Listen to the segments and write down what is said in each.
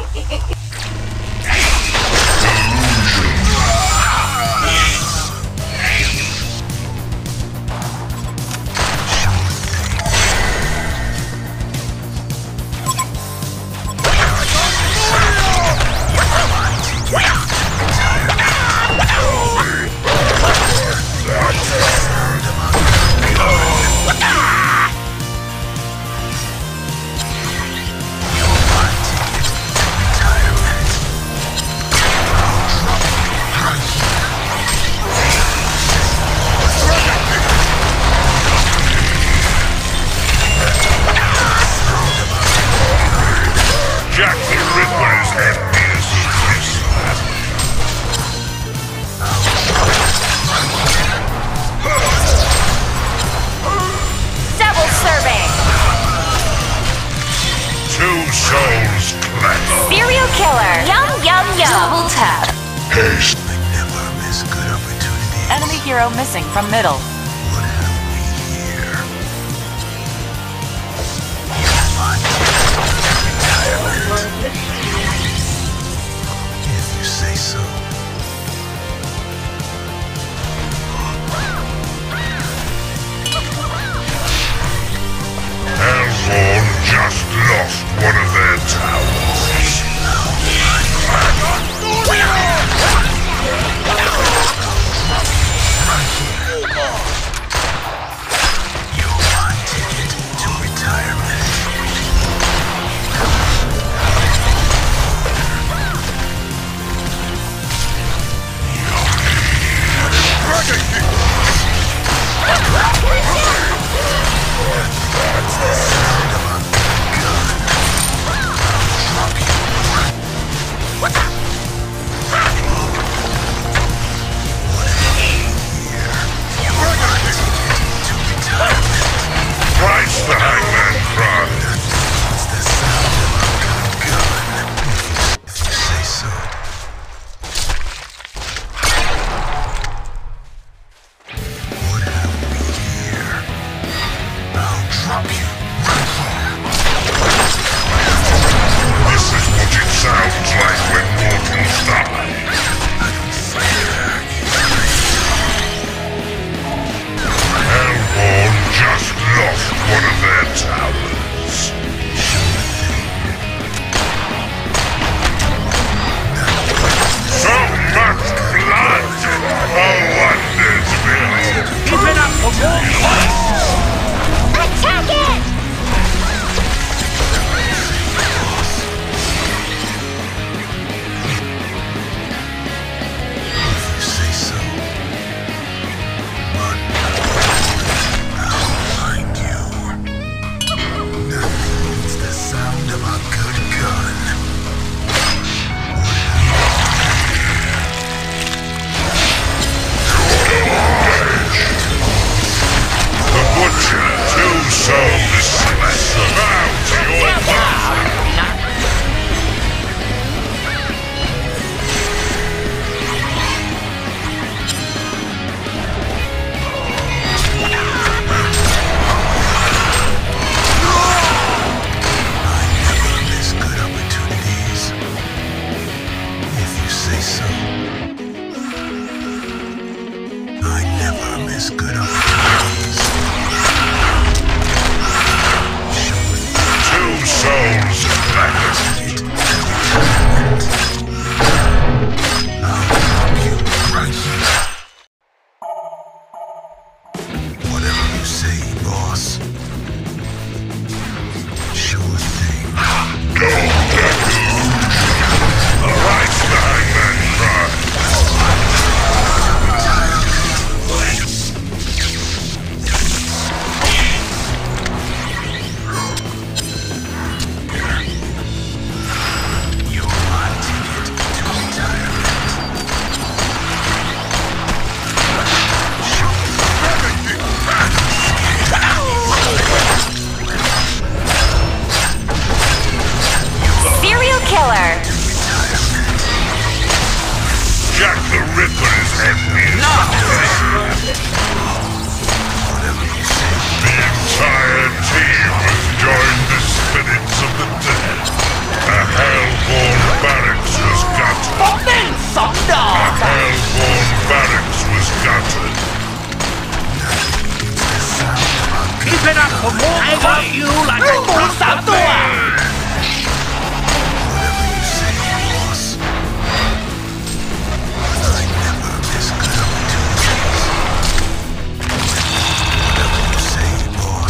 Serial killer. Yum, yum, yum. Double tap. Haste. I never miss a good opportunity. Enemy hero missing from middle. What have we here? You'll find retirement. If you say so. Hellborn just lost one of their towers. You're my ticket to retirement. it up for more. I love you like a drop of Whatever you say, boss. I never miss good opportunities. Whatever you say, boss.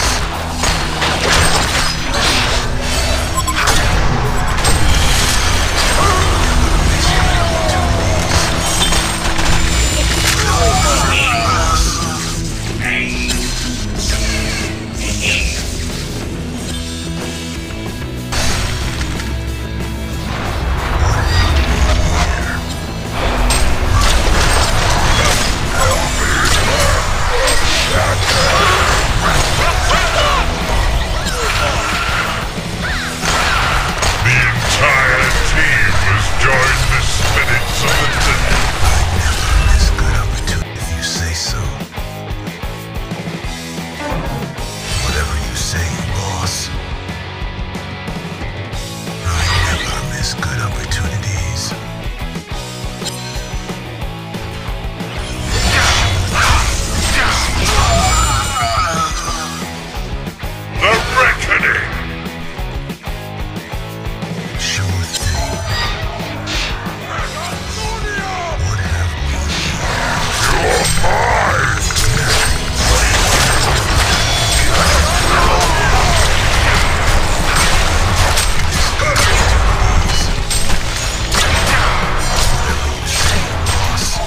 The entire team has joined the spirits of the dead. Miss good opportunity if you say so. Whatever you say, boss. I never miss good opportunities. The Reckoning! Sure thing. What have we here? You're mine! Whatever you say, boss.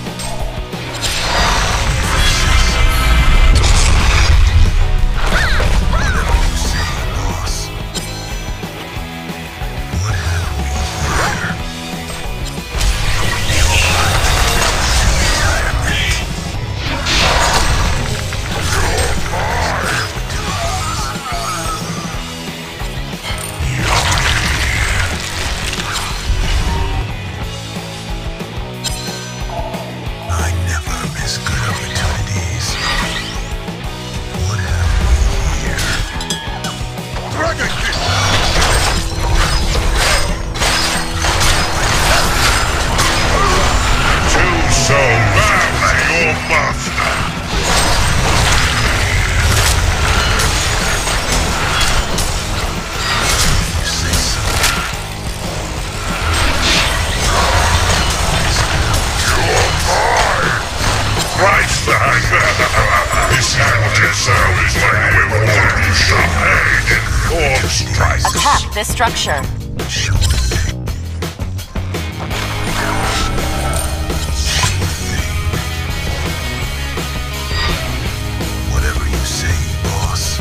Whatever you say, boss. What have we here? Retirement. I never miss good opportunities. What have we here? Dragon King! Two souls bow to your master! You say so. Christ the hanger! This is what it sounds like when all you shall aid in four strikes. Attack this structure. Sure thing. Whatever you say, boss.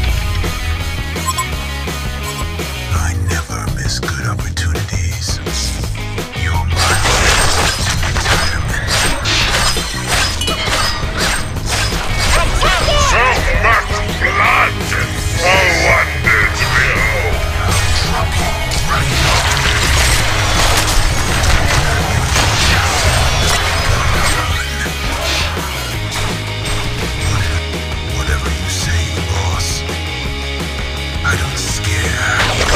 I never miss good opportunities. You're my to retirement. So much blood! A wonder to behold! Drop you right Whatever you say, boss. I don't scare.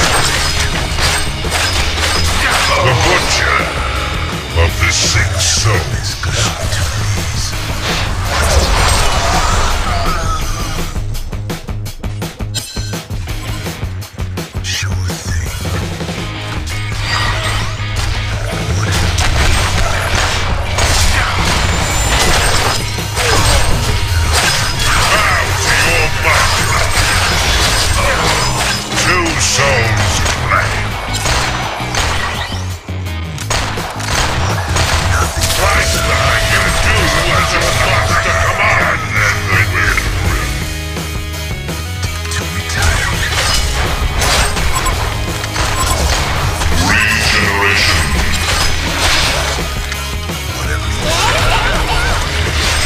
The Butcher of the Six Souls. Miss good opportunities. Sure thing. Bow to your master! Two souls claim. Christ the hanger, do as a master command, and the will bring. To retirement. Regeneration. Whatever you say.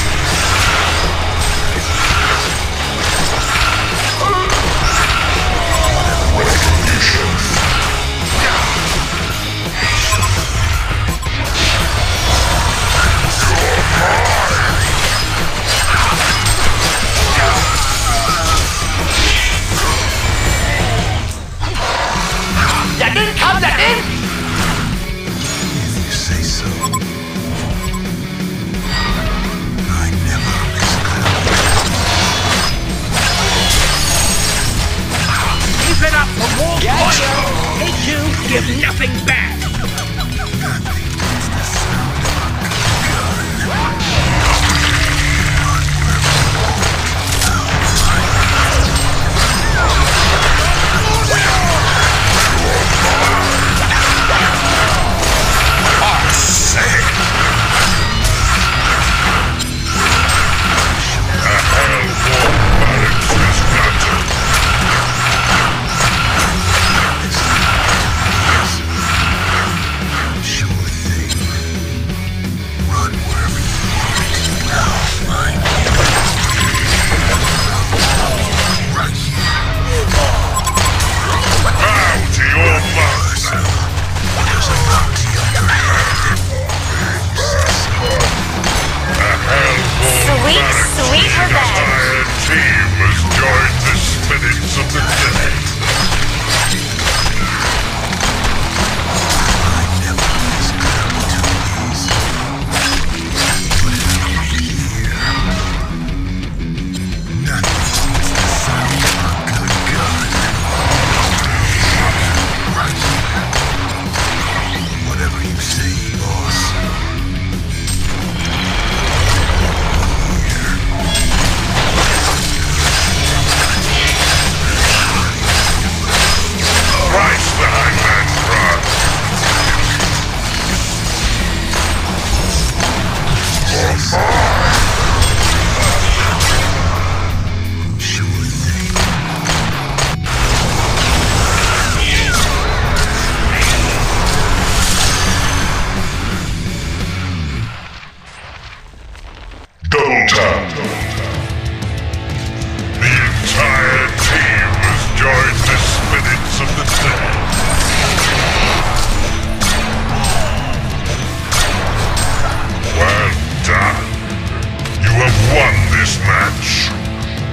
If you say so. I never miss good opportunities. give nothing back.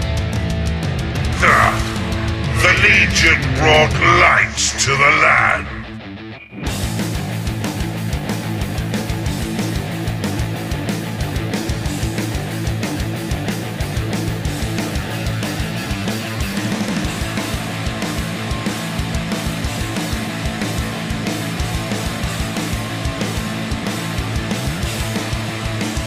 The Legion brought light to the land.